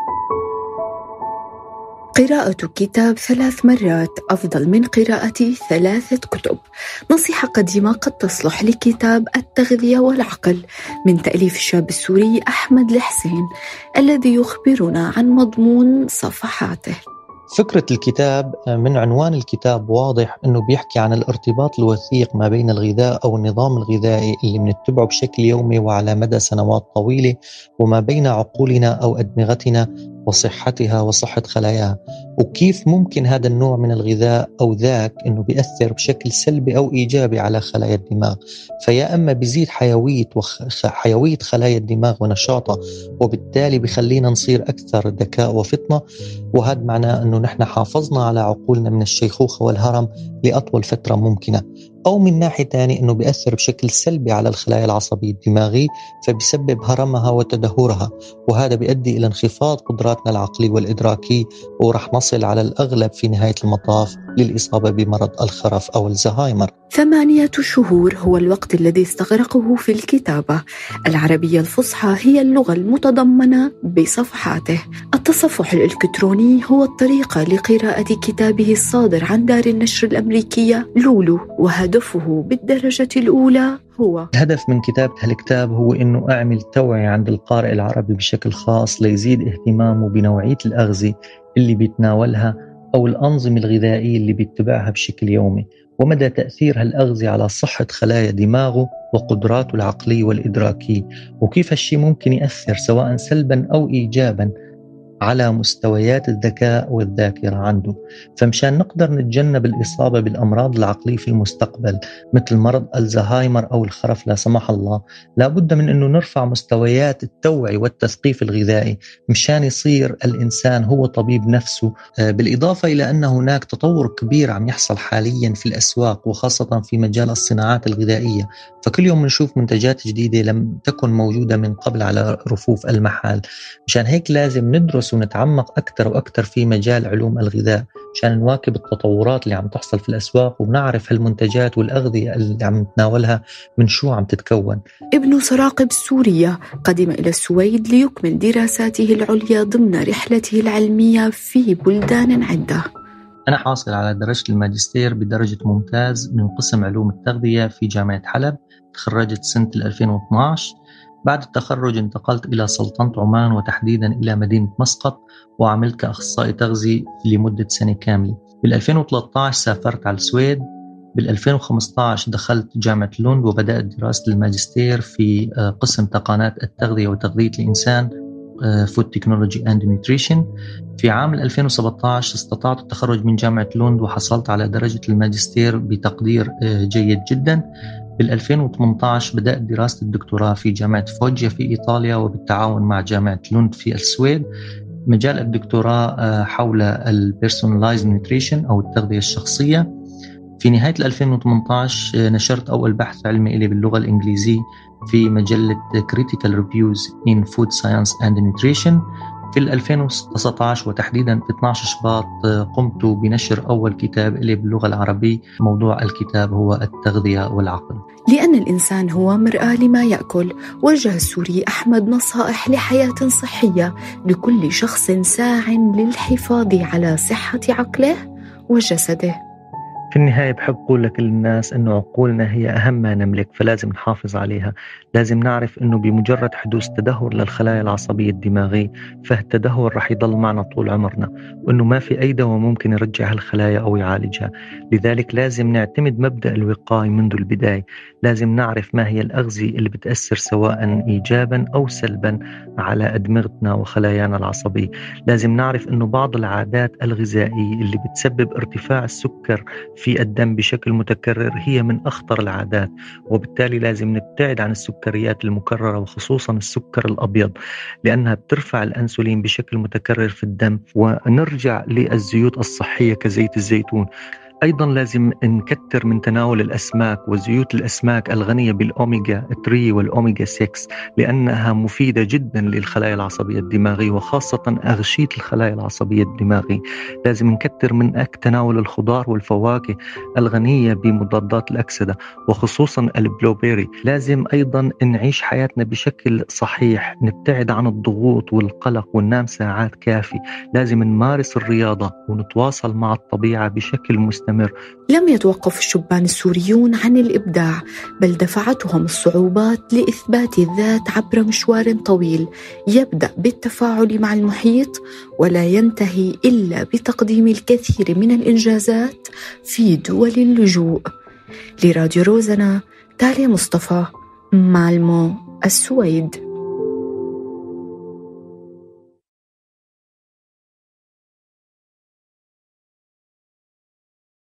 قراءة كتاب 3 مرات أفضل من قراءة 3 كتب. نصيحة قديمة قد تصلح لكتاب التغذية والعقل من تأليف الشاب السوري أحمد الحسين، الذي يخبرنا عن مضمون صفحاته. فكرة الكتاب من عنوان الكتاب واضح أنه بيحكي عن الارتباط الوثيق ما بين الغذاء أو النظام الغذائي اللي بنتبعه بشكل يومي وعلى مدى سنوات طويلة، وما بين عقولنا أو أدمغتنا وصحتها وصحة خلاياها، وكيف ممكن هذا النوع من الغذاء أو ذاك أنه بيأثر بشكل سلبي أو إيجابي على خلايا الدماغ. فيا أما بيزيد حيوية خلايا الدماغ ونشاطها، وبالتالي بيخلينا نصير أكثر ذكاء وفطنة، وهذا معناه أنه نحن حافظنا على عقولنا من الشيخوخة والهرم لأطول فترة ممكنة، أو من ناحية تانية أنه بيأثر بشكل سلبي على الخلايا العصبية الدماغية فبيسبب هرمها وتدهورها، وهذا بيؤدي إلى انخفاض قدراتنا العقلية والإدراكية، ورح نصل على الأغلب في نهاية المطاف للإصابة بمرض الخرف أو الزهايمر. 8 شهور هو الوقت الذي استغرقه في الكتابة. العربية الفصحى هي اللغة المتضمنة بصفحاته. التصفح الإلكتروني هو الطريقة لقراءة كتابه الصادر عن دار النشر الأمريكية لولو، وهدفه بالدرجة الأولى هو الهدف من كتابة هالكتاب هو إنه أعمل توعية عند القارئ العربي بشكل خاص ليزيد اهتمامه بنوعية الأغذية اللي بيتناولها أو الأنظمة الغذائية اللي بيتبعها بشكل يومي، ومدى تأثير هالأغذية على صحة خلايا دماغه وقدراته العقلية والإدراكية، وكيف هالشي ممكن يأثر سواء سلبا أو إيجابا على مستويات الذكاء والذاكرة عنده. فمشان نقدر نتجنب الإصابة بالأمراض العقلية في المستقبل مثل مرض الزهايمر أو الخرف لا سمح الله، لابد من أنه نرفع مستويات التوعية والتثقيف الغذائي مشان يصير الإنسان هو طبيب نفسه. بالإضافة إلى أن هناك تطور كبير عم يحصل حاليا في الأسواق وخاصة في مجال الصناعات الغذائية، فكل يوم نشوف منتجات جديدة لم تكن موجودة من قبل على رفوف المحال. مشان هيك لازم ندرس ونتعمق أكثر وأكثر في مجال علوم الغذاء عشان نواكب التطورات اللي عم تحصل في الأسواق، ونعرف هالمنتجات والأغذية اللي عم نتناولها من شو عم تتكون. ابن سراقب سوريا قدم إلى السويد ليكمل دراساته العليا ضمن رحلته العلمية في بلدان عدة. أنا حاصل على درجة الماجستير بدرجة ممتاز من قسم علوم التغذية في جامعة حلب، تخرجت سنة 2012. بعد التخرج انتقلت إلى سلطنة عمان وتحديدا إلى مدينة مسقط، وعملت كأخصائي تغذية لمدة سنة كاملة. بال2013 سافرت على السويد. بال2015 دخلت جامعة لوند وبدأت دراسة الماجستير في قسم تقنيات التغذية وتغذية الإنسان Food Technology and Nutrition. في عام 2017 استطعت التخرج من جامعة لوند وحصلت على درجة الماجستير بتقدير جيد جدا. بال2018 بدأت دراسة الدكتوراه في جامعة فوجيا في إيطاليا وبالتعاون مع جامعة لوند في السويد. مجال الدكتوراه حول البيرسونلايز نيوتريشن أو التغذية الشخصية. في نهاية 2018 نشرت أول بحث علمي إلي باللغة الإنجليزية في مجلة Critical Reviews in Food Science and Nutrition. في 2019 وتحديدا في 12 شباط قمت بنشر أول كتاب إلي باللغة العربية. موضوع الكتاب هو التغذية والعقل. لأن الإنسان هو مرآة لما يأكل، وجه السوري أحمد نصائح لحياة صحية لكل شخص ساع للحفاظ على صحة عقله وجسده. في النهاية بحب أقول لكل الناس أنه عقولنا هي أهم ما نملك، فلازم نحافظ عليها. لازم نعرف أنه بمجرد حدوث تدهور للخلايا العصبية الدماغية فالتدهور رح يضل معنا طول عمرنا، وأنه ما في أي دواء ممكن يرجع هالخلايا أو يعالجها. لذلك لازم نعتمد مبدأ الوقاية منذ البداية. لازم نعرف ما هي الأغذية اللي بتأثر سواء إيجابا أو سلبا على أدمغتنا وخلايانا العصبية. لازم نعرف أنه بعض العادات الغذائية اللي بتسبب ارتفاع السكر في الدم بشكل متكرر هي من أخطر العادات، وبالتالي لازم نبتعد عن السكريات المكررة وخصوصا السكر الأبيض لأنها بترفع الأنسولين بشكل متكرر في الدم. ونرجع للزيوت الصحية كزيت الزيتون. أيضا لازم نكتر من تناول الأسماك وزيوت الأسماك الغنية بالأوميجا 3 والأوميجا 6 لأنها مفيدة جدا للخلايا العصبية الدماغية وخاصة أغشية الخلايا العصبية الدماغية. لازم نكتر من تناول الخضار والفواكه الغنية بمضادات الأكسدة وخصوصا البلوبيري. لازم أيضا نعيش حياتنا بشكل صحيح، نبتعد عن الضغوط والقلق وننام ساعات كافية. لازم نمارس الرياضة ونتواصل مع الطبيعة بشكل مستمر. لم يتوقف الشبان السوريون عن الإبداع، بل دفعتهم الصعوبات لإثبات الذات عبر مشوار طويل يبدأ بالتفاعل مع المحيط ولا ينتهي إلا بتقديم الكثير من الإنجازات في دول اللجوء. لراديو روزنا، تاليا مصطفى، مالمو، السويد.